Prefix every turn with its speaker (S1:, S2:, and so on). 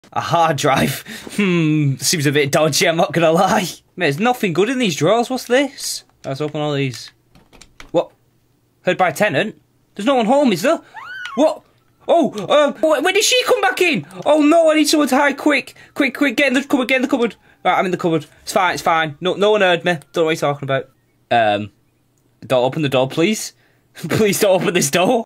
S1: A hard drive? Seems a bit dodgy, I'm not gonna lie. Mate, there's nothing good in these drawers. What's this? Let's open all these. What? Heard by a tenant? There's no one home, is there? What? Oh, when did she come back in? Oh no, I need someone to hide, quick, get in the cupboard, get in the cupboard. Right, I'm in the cupboard. It's fine. No one heard me. Don't know what you're talking about. Don't open the door, please. Please don't open this door.